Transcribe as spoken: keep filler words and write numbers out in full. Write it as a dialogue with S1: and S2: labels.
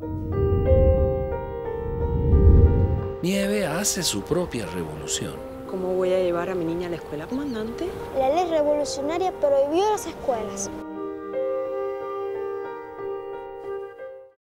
S1: Nieve hace su propia revolución.
S2: ¿Cómo voy a llevar a mi niña a la escuela, comandante?
S3: La ley revolucionaria prohibió las escuelas.